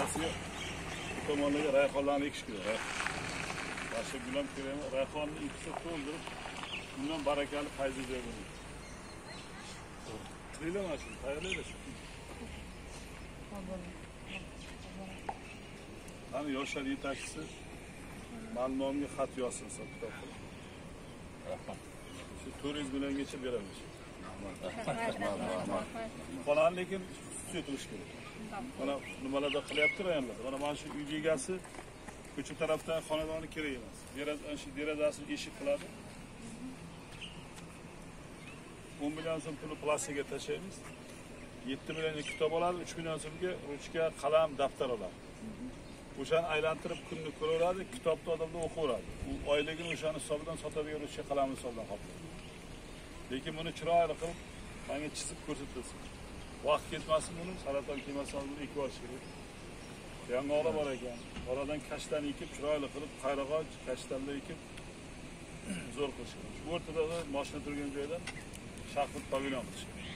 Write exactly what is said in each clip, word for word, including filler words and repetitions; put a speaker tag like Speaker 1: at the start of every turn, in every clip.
Speaker 1: orqasiga bu tomonlarga rayhonlarni ekish kerak. Boshqa gul ham kerak emas. Rayhonni ikisi to'ldirib, bundan barakali fayz beradi. Qilinglar mana shuni, tayyorlaylik. Qani yoshlar yetakchisi ma'lumotga xat yozsin kitob qilib. Rahmat. Shu to'rt yuz milliongacha beramiz. Qolgan lekin sut qilish kerak. Mana nimalarda qilyapti rayonlarda. Mana mana shu uy egasi ko'cha tarafdan xonadoni kerak emas. Derazani shu derazasini eshik qiladi. o'n million so'm pulni plastikaga tashlaymiz. yetti millionga kitob oladi, uch million so'mga ruchka, qalam, daftar oladi. O'shani aylantirib kunni ko'raveradi, kitobni odamlar o'qiveradi. U oyligini o'shani hisobidan sotaverib ruchka, qalam hisobidan qoplaydi. Lekin buni chiroyli qilib menga chizib ko'rsatilsin. Vaqt ketmasin buni, saraton kelmasin buni ekib olish kerak. Yong'oqlar bor ekan. Oradan kashtan ekib, chiroyli qilib, qayrag'och, kashtanlar ekib zo'r qilish kerak. Shu o'rtada mashina turgan joyda shaxmat pavilyon qilish kerak.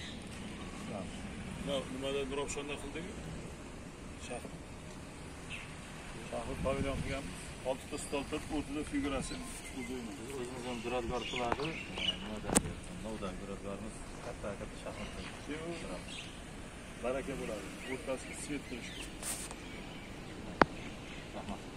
Speaker 1: No, nimada dropshonda qildik? Shaxmat. Shaxmat pavilyon qilganmiz. oltita stol turib, o'rtada figurasi uzaymiz.
Speaker 2: O'zimiz ham duradgor qiladi. Nimadan? Novdan duradgorimiz katta-katta shaxmat qilamiz.
Speaker 1: Baraka bo'ladi. O'rtasiga svet qo'yish kerak.
Speaker 2: Rahmat.